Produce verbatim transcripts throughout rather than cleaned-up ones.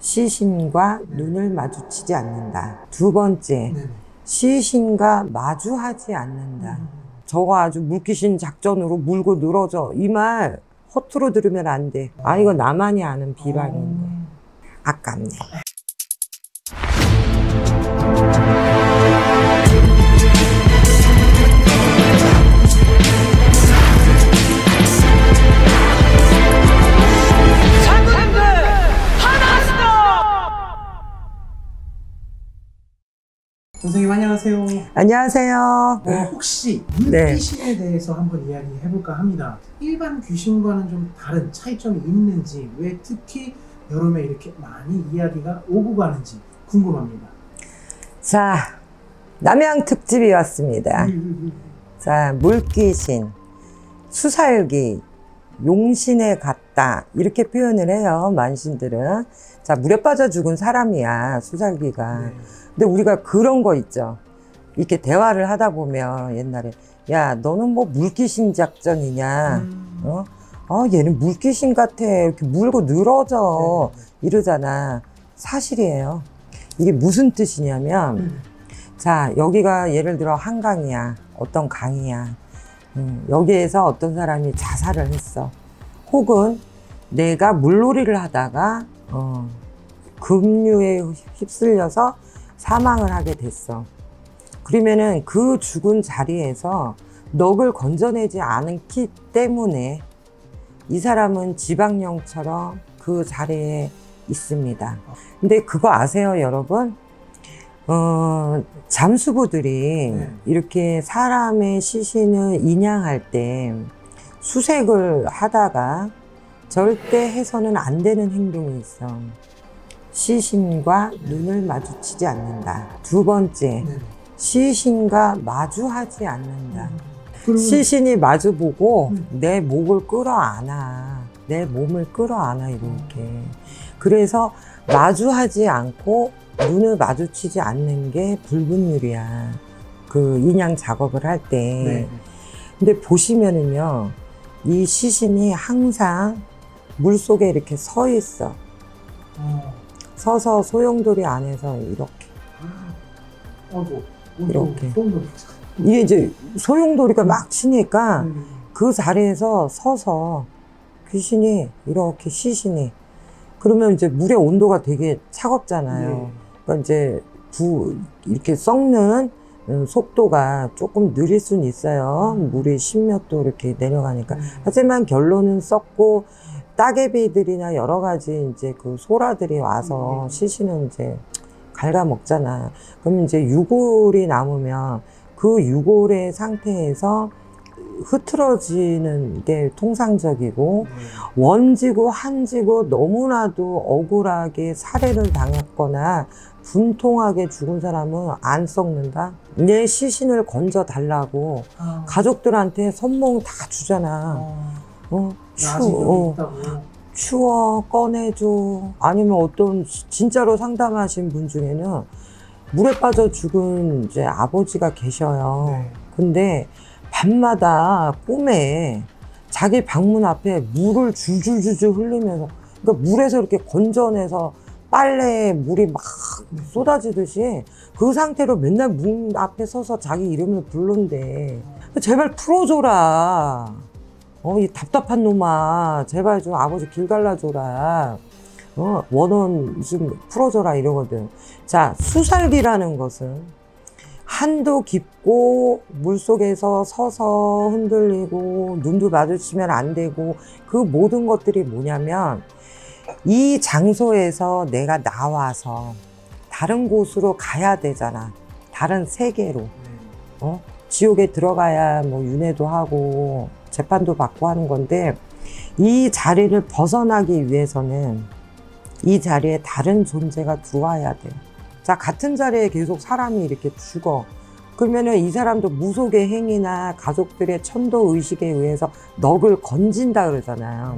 시신과 눈을 마주치지 않는다. 두 번째, 시신과 마주하지 않는다. 저거 아주 물귀신 작전으로 물고 늘어져. 이 말 허투루 들으면 안 돼. 아, 이거 나만이 아는 비방인데. 아깝네. 선생님 안녕하세요. 안녕하세요. 네, 혹시 물귀신에 네. 대해서 한번 이야기 해볼까 합니다. 일반 귀신과는 좀 다른 차이점이 있는지, 왜 특히 여름에 이렇게 많이 이야기가 오고 가는지 궁금합니다. 자, 남양 특집이 왔습니다. 음, 음, 음. 자, 물귀신, 수살기, 용신에 갔다 이렇게 표현을 해요, 만신들은. 자, 물에 빠져 죽은 사람이야, 수살기가. 네. 근데 우리가 그런 거 있죠. 이렇게 대화를 하다 보면 옛날에 야, 너는 뭐 물귀신 작전이냐? 음. 어? 아, 얘는 물귀신 같아. 이렇게 물고 늘어져. 네. 이러잖아. 사실이에요. 이게 무슨 뜻이냐면, 음. 자, 여기가 예를 들어 한강이야. 어떤 강이야. 음, 여기에서 어떤 사람이 자살을 했어. 혹은 내가 물놀이를 하다가 어, 급류에 휩쓸려서 사망을 하게 됐어. 그러면은 그 죽은 자리에서 넋을 건져내지 않기 때문에 이 사람은 지방령처럼 그 자리에 있습니다. 근데 그거 아세요, 여러분? 어, 잠수부들이 네. 이렇게 사람의 시신을 인양할 때 수색을 하다가 절대 해서는 안 되는 행동이 있어. 시신과 눈을 마주치지 않는다. 두 번째, 네. 시신과 마주하지 않는다. 음. 시신이 마주보고 음. 내 목을 끌어안아. 내 몸을 끌어안아, 이렇게. 음. 그래서 마주하지 않고 눈을 마주치지 않는 게 불분율이야. 그 인양 작업을 할 때. 네. 근데 보시면은요, 이 시신이 항상 물 속에 이렇게 서 있어. 어. 서서 소용돌이 안에서 이렇게. 어이구, 이렇게. 소용돌이. 이게 이제 소용돌이가 막 치니까 음. 그 자리에서 서서 귀신이 이렇게 시신이. 그러면 이제 물의 온도가 되게 차갑잖아요. 네. 그러니까 이제 부, 이렇게 썩는 속도가 조금 느릴 수는 있어요. 음. 물이 십몇 도 이렇게 내려가니까. 음. 하지만 결론은 썩고, 따개비들이나 여러 가지 이제 그 소라들이 와서 음. 시신은 이제 갉아먹잖아. 그럼 이제 유골이 남으면 그 유골의 상태에서 흐트러지는 게 통상적이고, 음. 원지고 한지고 너무나도 억울하게 살해를 당했거나 분통하게 죽은 사람은 안 썩는다. 내 시신을 건져 달라고 어. 가족들한테 선몽 다 주잖아. 어. 어, 추워, 어, 추워, 꺼내줘. 아니면 어떤, 진짜로 상담하신 분 중에는 물에 빠져 죽은 이제 아버지가 계셔요. 네. 근데 밤마다 꿈에 자기 방문 앞에 물을 줄줄줄줄 흘리면서, 그러니까 물에서 이렇게 건져내서 빨래에 물이 막 쏟아지듯이 그 상태로 맨날 문 앞에 서서 자기 이름을 부른대. 제발 풀어줘라. 어, 이 답답한 놈아, 제발 좀 아버지 길 갈라줘라. 어, 원혼 좀 풀어줘라 이러거든. 자, 수살기라는 것은 한도 깊고 물속에서 서서 흔들리고 눈도 마주치면 안 되고, 그 모든 것들이 뭐냐면 이 장소에서 내가 나와서 다른 곳으로 가야 되잖아. 다른 세계로. 어? 지옥에 들어가야 뭐 윤회도 하고 재판도 받고 하는 건데, 이 자리를 벗어나기 위해서는 이 자리에 다른 존재가 들어와야 돼. 자, 같은 자리에 계속 사람이 이렇게 죽어. 그러면은 이 사람도 무속의 행위나 가족들의 천도 의식에 의해서 넋을 건진다 그러잖아요.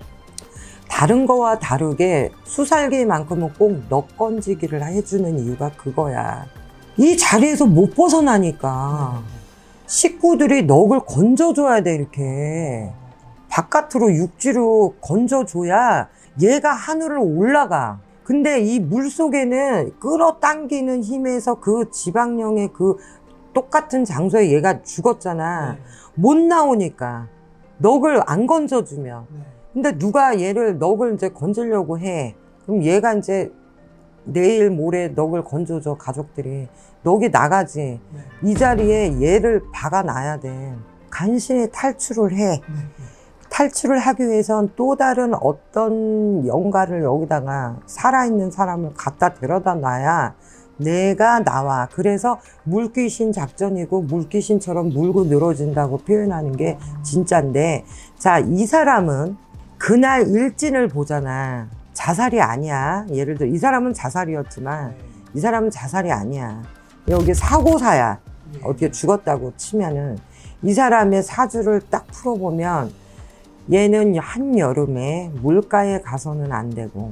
다른 거와 다르게 수살기만큼은 꼭 넋 건지기를 해주는 이유가 그거야. 이 자리에서 못 벗어나니까 식구들이 넋을 건져줘야 돼. 이렇게 바깥으로 육지로 건져줘야 얘가 하늘을 올라가. 근데 이 물 속에는 끌어당기는 힘에서 그 지방령의 그 똑같은 장소에 얘가 죽었잖아. 네. 못 나오니까 넋을 안 건져주면. 네. 근데 누가 얘를 넋을 이제 건지려고 해. 그럼 얘가 이제 내일 모레 넋을 건져줘, 가족들이. 넋이 나가지. 네. 이 자리에 얘를 박아놔야 돼. 간신히 탈출을 해. 네. 탈출을 하기 위해선 또 다른 어떤 영가를 여기다가 살아있는 사람을 갖다 데려다 놔야 내가 나와. 그래서 물귀신 작전이고 물귀신처럼 물고 늘어진다고 표현하는 게 진짜인데, 자, 이 사람은 그날 일진을 보잖아. 자살이 아니야. 예를 들어 이 사람은 자살이었지만 네. 이 사람은 자살이 아니야. 여기 사고사야. 네. 어떻게 죽었다고 치면은 이 사람의 사주를 딱 풀어보면 얘는 한여름에 물가에 가서는 안 되고,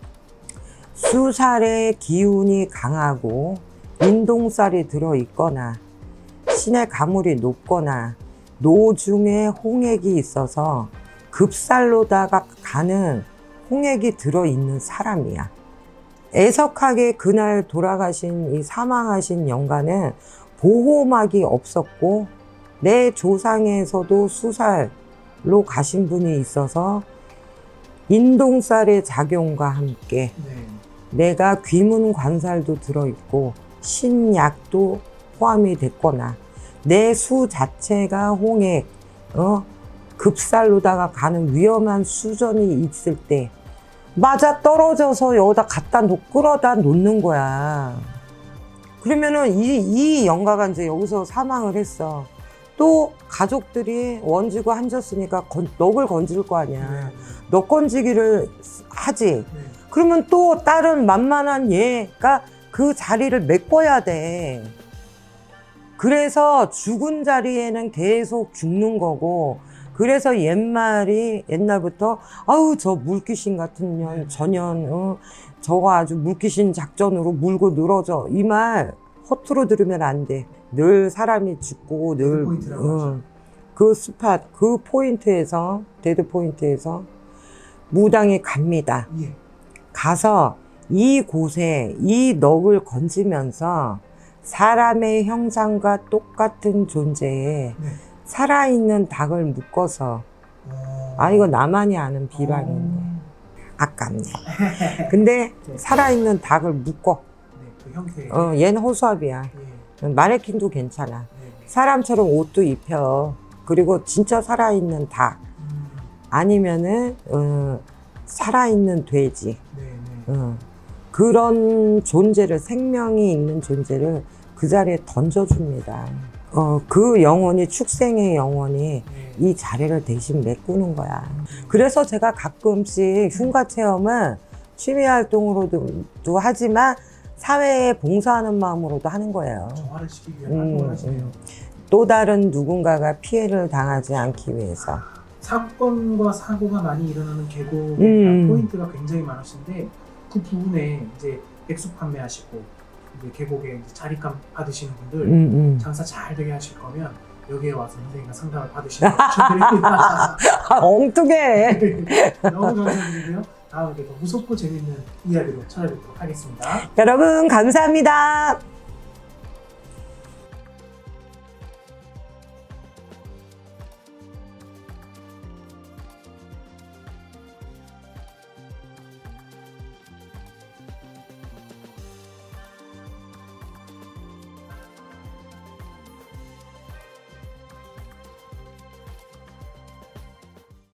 수살의 기운이 강하고 인동살이 들어있거나 신의 가물이 높거나 노중에 홍액이 있어서 급살로다가 가는 홍액이 들어있는 사람이야. 애석하게 그날 돌아가신 이 사망하신 영가는 보호막이 없었고 내 조상에서도 수살로 가신 분이 있어서 인동살의 작용과 함께 네. 내가 귀문 관살도 들어있고 신약도 포함이 됐거나 내 수 자체가 홍액, 어? 급살로다가 가는 위험한 수전이 있을 때 맞아 떨어져서 여기다 갖다 놓, 끌어다 놓는 거야. 그러면은 이, 이 영가가 이제 여기서 사망을 했어. 또 가족들이 원지고 한졌으니까 건, 넋을 건질 거 아니야. 네. 넋 건지기를 하지. 네. 그러면 또 다른 만만한 얘가 그 자리를 메꿔야 돼. 그래서 죽은 자리에는 계속 죽는 거고, 그래서 옛말이 옛날부터 아우 저 물귀신 같은 년 전년 어, 저거 아주 물귀신 작전으로 물고 늘어져, 이 말 허투루 들으면 안 돼. 늘 사람이 죽고 늘 어, 그 스팟 그 포인트에서 데드 포인트에서 무당이 갑니다. 예. 가서 이 곳에 이 넋을 건지면서 사람의 형상과 똑같은 존재에 네. 살아있는 닭을 묶어서, 어... 아 이거 나만이 아는 비방인데 어... 아깝네. 근데 네. 살아있는 닭을 묶어. 네, 그 형태. 어, 얘는 호수아비야. 예. 마네킹도 괜찮아. 네. 사람처럼 옷도 입혀. 그리고 진짜 살아있는 닭 음... 아니면은 어, 살아있는 돼지. 네, 네. 어, 그런 존재를, 생명이 있는 존재를 그 자리에 던져줍니다. 어, 그 영혼이, 축생의 영혼이 네. 이 자리를 대신 메꾸는 거야. 그래서 제가 가끔씩 흉가 체험은 취미 활동으로도 하지만 사회에 봉사하는 마음으로도 하는 거예요. 정화를 시키기 위한 음, 활동을 하시네요. 음. 또 다른 누군가가 피해를 당하지 않기 위해서. 사건과 사고가 많이 일어나는 계곡 음. 포인트가 굉장히 많으신데, 그 부분에 이제 백수 판매하시고 이제 계곡에 이제 자리감 받으시는 분들 음, 음. 장사 잘 되게 하실 거면 여기에 와서 선생님과 상담을 받으시는 걸 추천드립니다. 아, 엉뚱해. 너무 감사드리고요. 다음에 더 무섭고 재밌는 이야기로 찾아뵙도록 하겠습니다. 여러분 감사합니다.